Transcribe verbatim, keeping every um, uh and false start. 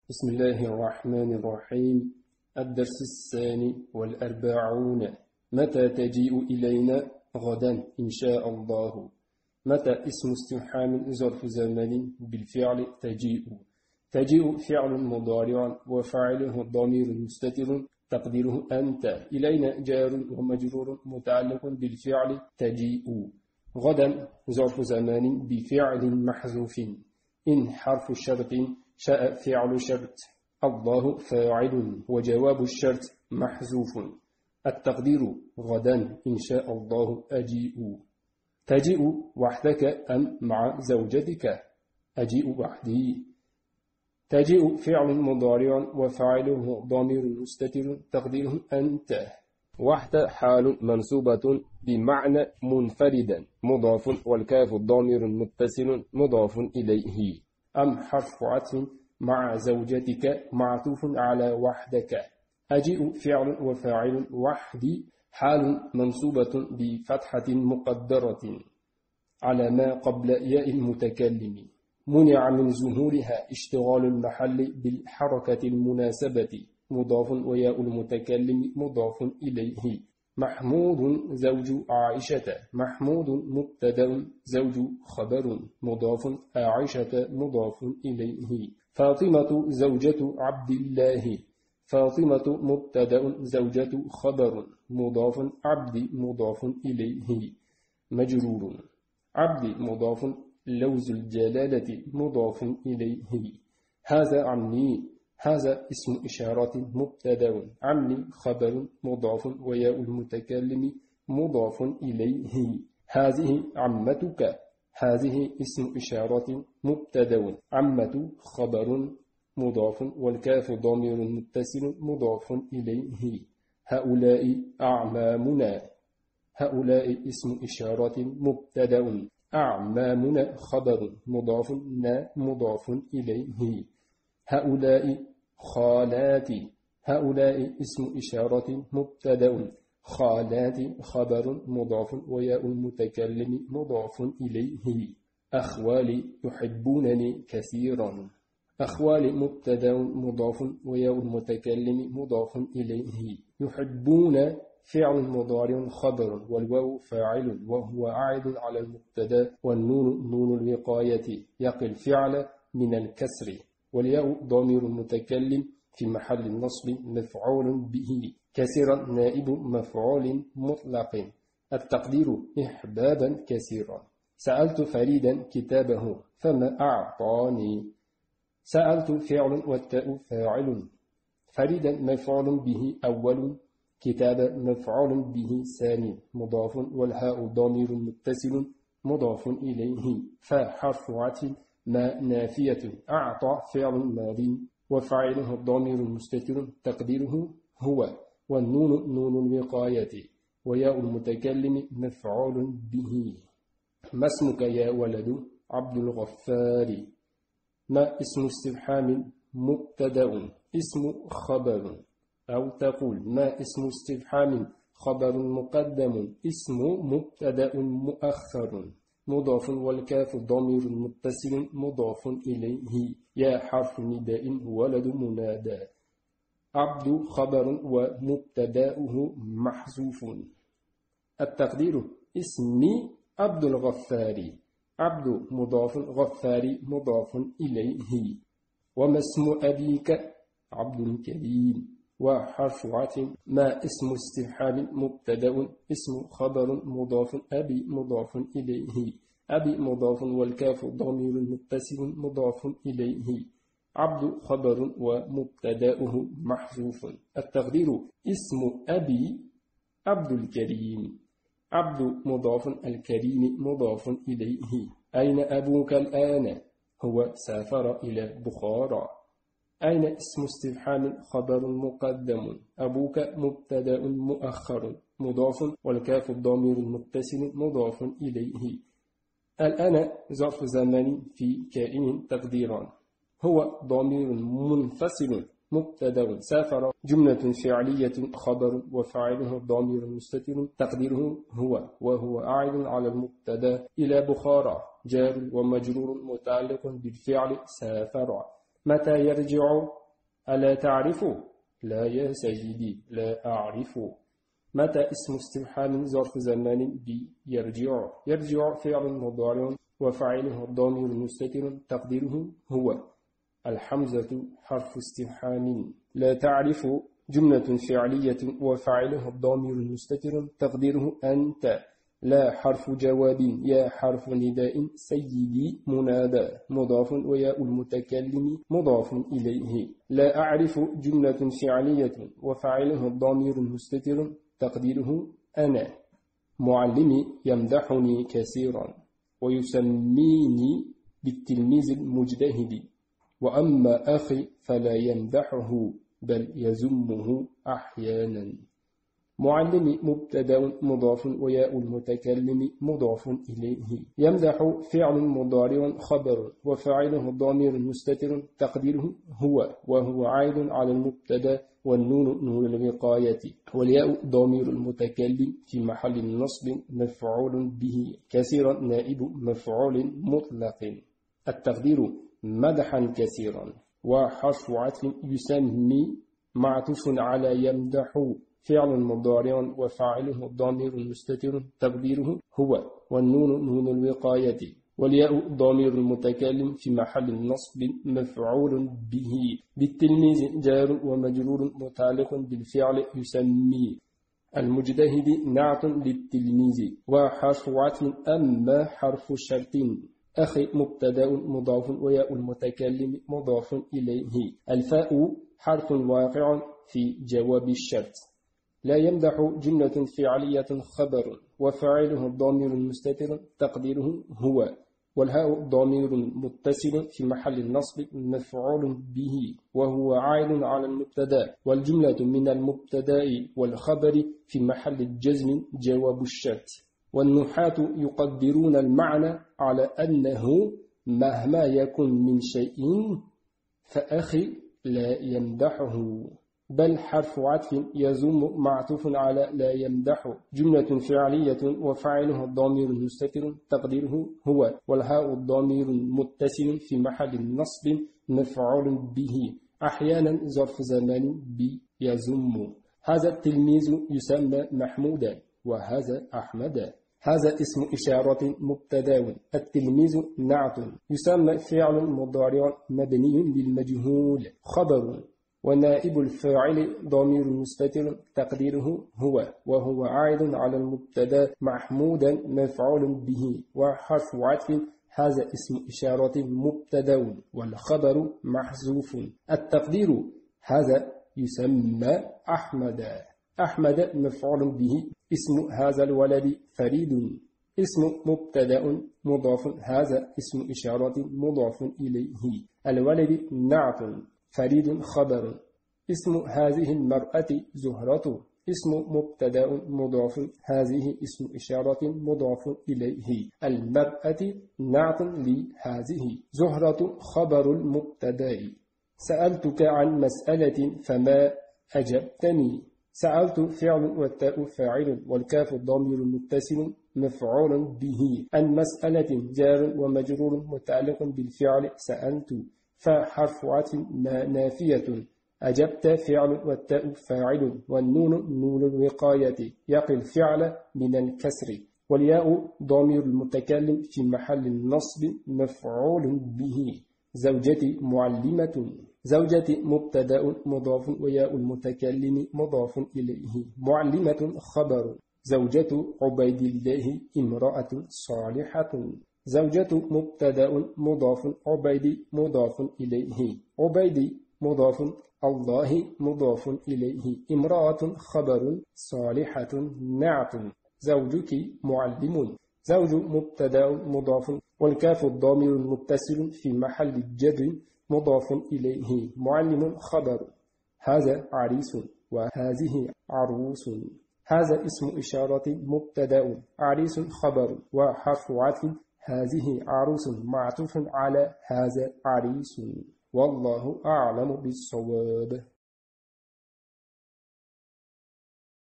بسم الله الرحمن الرحيم. الدرس الثاني والأربعون. متى تجيء إلينا؟ غدا إن شاء الله. متى اسم استفهام ظرف زمان بالفعل تجيء. تجيء فعل مضارع وفاعله ضمير مستتر تقديره أنت. إلينا جار ومجرور متعلق بالفعل تجيء. غدا ظرف زمان بفعل محذوف. إن حرف شرط شاء فعل شرط. الله فاعل وجواب الشرط محذوف. التقدير غدا إن شاء الله أجيء. تجيء وحدك أم مع زوجتك؟ أجيء وحدي. تجيء فعل مضارع وفاعله ضمير مستتر تقديره أنت. وحد حال منصوبة بمعنى منفردا مضاف والكاف ضمير متصل مضاف إليه. أم حرف عطف مع زوجتك معطوف على وحدك. أجيء فعل وفاعل وحدي حال منصوبة بفتحة مقدرة على ما قبل ياء المتكلم منع من ظهورها اشتغال المحل بالحركة المناسبة مضاف وياء المتكلم مضاف إليه. محمود زوج عائشة. محمود مبتدأ زوج خبر مضاف عائشة مضاف إليه. فاطمة زوجة عبد الله. فاطمة مبتدأ زوجة خبر مضاف عبد مضاف إليه مجرور. عبد مضاف لوز الجلالة مضاف إليه. هذا عني. هذا اسم إشارة مبتدأ عني خبر مضاف وياء المتكلم مضاف إليه. هذه عمتك. هذه اسم إشارة مبتدأ عمة خبر مضاف والكاف ضمير متصل مضاف إليه. هؤلاء أعمامنا. هؤلاء اسم إشارة مبتدأ أعمامنا خبر مضاف نا مضاف إليه. هؤلاء خالاتي. هؤلاء اسم إشارة مبتدأ خالاتي خبر مضاف وياء المتكلم مضاف إليه. أخوالي يحبونني كثيرا. أخوالي مبتدأ مضاف وياء المتكلم مضاف إليه. يحبون فعل مضارع خبر والواو فاعل وهو عائد على المبتدأ والنون نون الوقاية يقي الفعل من الكسر والياء ضمير متكلم في محل النصب مفعول به كثيرا نائب مفعول مطلق. التقدير إحبابا كثيرا. سألت فريدا كتابه فما أعطاني. سألت فعل والتاء فاعل. فريدا مفعول به أول كتاب مفعول به ثاني مضاف والهاء ضمير متصل مضاف إليه. فحرف عطف ما نافية. أعطى فعل ماضي وفاعله الضمير مستتر تقديره هو والنون نون الوقاية وياء المتكلم مفعول به. ما اسمك يا ولد؟ عبد الغفار. ما اسم استفهام مبتدأ اسم خبر أو تقول ما اسم استفهام خبر مقدم اسم مبتدأ مؤخر مضاف والكاف ضمير متصل مضاف إليه. يا حرف نداء ولد منادى. عبد خبر ومبتدأه محذوف. التقدير اسمي عبد الغفار. عبد مضاف غفاري مضاف إليه. وما اسم أبيك؟ عبد الكريم. وحرف عطف ما اسم استفهام مبتدأ اسم خبر مضاف أبي مضاف إليه. أبي مضاف والكاف ضمير متصل مضاف إليه. عبد خبر ومبتدأه محذوف. التقدير اسم أبي عبد الكريم. عبد مضاف الكريم مضاف إليه. أين أبوك الآن؟ هو سافر إلى بخارى. أين اسم استفهام خبر مقدم أبوك مبتدأ مؤخر مضاف والكاف الضمير المتصل مضاف إليه. الآن ظرف زمان في كائن تقديرا. هو ضمير منفصل مبتدأ سافر جملة فعلية خبر وفاعله ضمير مستتر تقديره هو وهو عائد على المبتدأ إلى بخارى جار ومجرور متعلق بالفعل سافر. متى يرجع؟ ألا تعرف؟ لا يا سيدي لا أعرف. متى اسم استفهام ظرف زمان بيرجع؟ يرجع فعل مضارع وفاعله الضمير مستتر تقديره هو. الحمزة حرف استفهام. لا تعرف جملة فعلية وفاعله الضمير المستتر تقديره أنت. لا حرف جواب. يا حرف نداء. سيدي منادى مضاف وياء المتكلم مضاف إليه. لا أعرف جملة فعلية وفاعله الضمير المستتر تقديره أنا. معلمي يمدحني كثيرا ويسميني بالتلميذ المجتهد. وأما أخي فلا يمدحه بل يذمه أحيانا. معلم مبتدا مضاف وياء المتكلم مضاف إليه. يمدح فعل مضارع خبر وفاعله الضمير مستتر تقديره هو وهو عائد على المبتدا والنون نون الوقاية والياء ضمير المتكلم في محل نصب مفعول به كثيرا نائب مفعول مطلق. التقدير مدحا كثيرا. وحرف عطف يسمي معطوف على يمدح فعل مضارع وفاعله الضمير المستتر تقديره هو والنون نون الوقاية والياء ضمير المتكلم في محل النصب مفعول به. بالتلميذ جار ومجرور متعلق بالفعل يسمي. المجتهد نعت للتلميذ. وحرف عطف أما حرف شرط. أخي مبتدا مضاف وياء المتكلم مضاف إليه. الفاء حرف واقع في جواب الشرط. لا يمدح جملة فعلية خبر وفاعله الضمير المستتر تقديره هو والهاء ضمير متصل في محل النصب مفعول به وهو عائد على المبتدا والجملة من المبتدا والخبر في محل الجزم جواب الشرط. والنحاة يقدرون المعنى على أنه مهما يكن من شيء فأخي لا يمدحه بل حرف عطف يزم معطوف على لا يمدح جملة فعلية وفاعله الضمير المستتر تقديره هو والهاء الضمير متصل في محل النصب مفعول به أحيانا ظرف زمان بيزم. هذا التلميذ يسمى محمودا وهذا أحمدا. هذا اسم إشارة مبتدا. التلميذ نعت يسمى فعل مضارع مبني للمجهول خبر ونائب الفاعل ضمير مستتر تقديره هو وهو عائد على المبتدا محمودا مفعول به وحرف عطف. هذا اسم إشارة مبتدا والخبر محذوف. التقدير هذا يسمى أحمد. أحمد مفعول به. اسم هذا الولد فريد. اسم مبتدا مضاف. هذا اسم إشارة مضاف إليه. الولد نعت فريد خبر. اسم هذه المرأة زهرة. اسم مبتدا مضاف. هذه اسم إشارة مضاف إليه. المرأة نعت لهذه. زهرة خبر المبتدا. سألتك عن مسألة فما أجبتني. سألت فعل والتاء فاعل والكاف الضمير المتصل مفعول به. المسألة جار ومجرور متعلق بالفعل سألت. فحرف عطف نافية. أجبت فعل والتاء فاعل والنون نون الوقاية يقي الفعل من الكسر والياء ضمير المتكلم في محل النصب مفعول به. زوجتي معلمة. زوجتي مبتدا مضاف وياء المتكلم مضاف إليه. معلمة خبر. زوجة عبيد الله امرأة صالحة. زوجة مبتدا مضاف عبيد مضاف إليه. عبيد مضاف الله مضاف إليه. امرأة خبر صالحة نعت. زوجك معلم. زوج مبتدا مضاف والكاف الضمير المتصل في محل الجر مضاف إليه. معلم خبر. هذا عريس وهذه عروس. هذا اسم إشارة مبتدا. عريس خبر وحرف عطف. هذه عروس معطوف على هذا عريس. والله أعلم بالصواب.